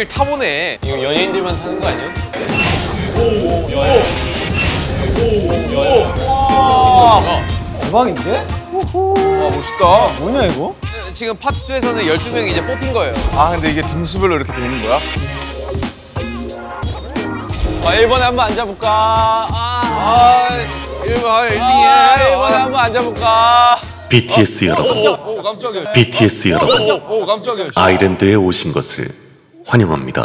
여길 타보네. 이거 연예인들만 타는 거 아니야? 대박인데? 와 멋있다. 뭐냐 이거? 지금 파트 2에서는 12명이 이제 뽑힌 거예요. 아 근데 이게 등수별로 이렇게 돼 있는 거야? 1번에 한번 앉아볼까? 1번 1등이야. 1번에 한번 앉아볼까? BTS 여러분, 오 깜짝이야. BTS 여러분, 오 깜짝이야. 아일랜드에 오신 것을 환영합니다.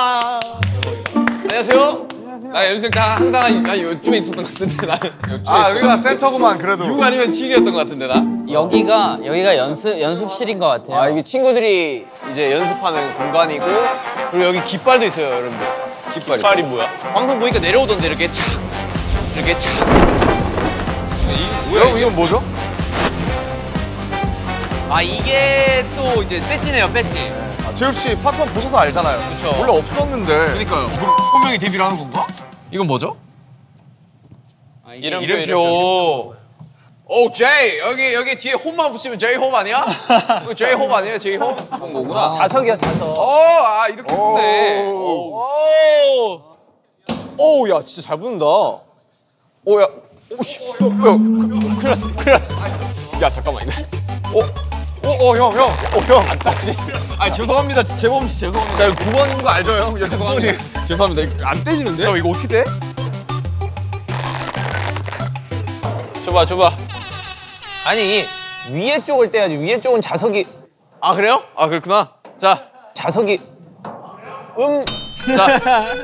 안녕하세요. 나 연습생 다 항상 이쪽에 있었던 것 같은데 나는. 아 여기가 센터구만 그래도. 6 아니면 7이었던 것 같은데 나. 여기가 연습실인 것 같아요. 아 이게 친구들이 이제 연습하는 공간이고 그리고 여기 깃발도 있어요 여러분들. 깃발이 뭐야? 방송 보니까 내려오던데 이렇게 착 이렇게 착. 여러분 이건 뭐죠? 아 이게 또 이제 배지네요 배지. 재엽 씨 파트원 보셔서 알잖아요. 그쵸. 원래 없었는데. 그러니까요. 분명히 데뷔를 하는 건가? 이건 뭐죠? 이름표. 오 제이 여기 뒤에 홈만 붙이면 제이 홈 아니야? 이거 제이 홈 아니에요 제이 홈? 그런 거구나. 자석이야 자석. 아 이렇게 붙네. 오, 야 진짜 잘 붙는다. 오, 야, 오씨, 큰일 났어. 야 잠깐만 이거. 형. 아 죄송합니다 재범 씨 죄송합니다. 자, 이거 9번인 거 알죠, 형? 죄송합니다. 죄송합니다. 이거 안 떼지는데? 형 이거 어떻게 돼? 줘봐. 아니 위에 쪽을 떼야지. 위에 쪽은 자석이. 아 그래요? 아 그렇구나. 자, 자석이. 자.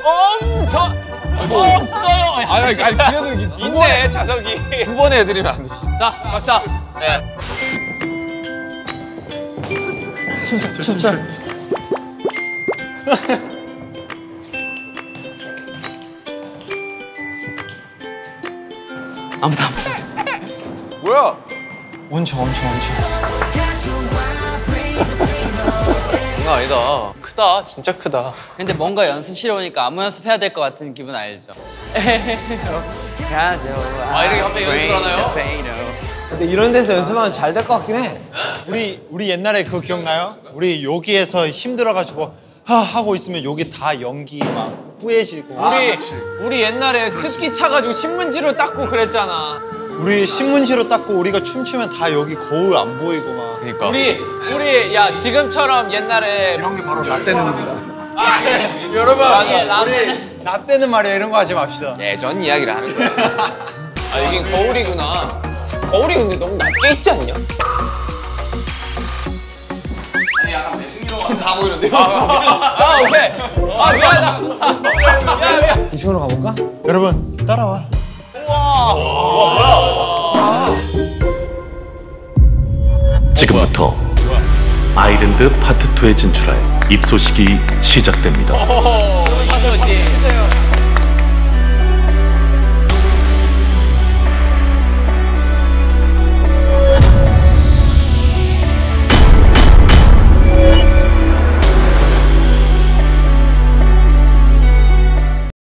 없어요. 아니 그래도 있네 자석이. 2번에 해드리면 안 돼. 자 갑시다. 네. 춘천. 아무도 안 보여. 뭐야? 원천. 장난 아니다. 크다 진짜 크다. 근데 뭔가 연습실에 오니까 아무 연습해야 될 것 같은 기분 알죠? 아 이렇게 갑자기 연습을 하나요? 근데 이런 데서 연습하면 잘 될 것 같긴 해. 우리 옛날에 그거 기억나요? 우리 여기에서 힘들어가지고 하고 있으면 여기 다 연기 막 뿌얘지고. 우리 옛날에 습기 차가지고 신문지로 닦고 그랬잖아. 우리 신문지로 닦고 우리가 춤추면 다 여기 거울 안 보이고 막. 그러니까. 우리 야 지금처럼 옛날에 이런 게 바로 라떼는 겁니다. 여러분 맞아, 우리 나 때는 말이야 이런 거 하지 맙시다. 예전 이야기를 하는 거야. 아 이게 거울이구나. 거울이 근데 너무 낮게 있지 않냐? 아니 약간 매승기로 다 보이는데요? 아 오케이. 아 미안하다. 미안. 이 친구로 가볼까? 여러분 따라와. 지금부터 아일랜드 파트 2에 진출할 입소식이 시작됩니다. 이소씨.